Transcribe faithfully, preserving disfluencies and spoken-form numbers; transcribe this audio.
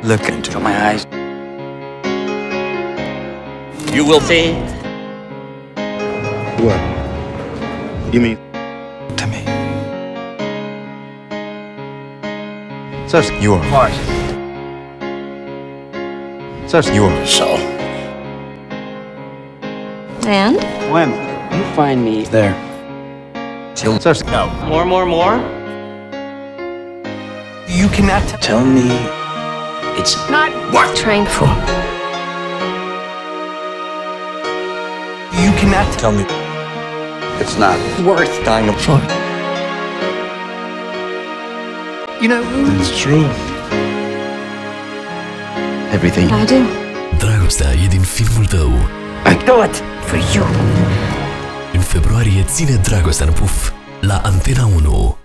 Look into my eyes. You will see. What? You mean? To me. So you are Heart. So you are So. And? When? You find me there. So no. More, more, more. You cannot Tell me it's Not what? Trying for. You cannot tell me It's not. worth dying for. You know, It's true. everything. I do. Dragostea e din filmul tău. I do it for you. În februarie ține dragostea în puf la Antena unu.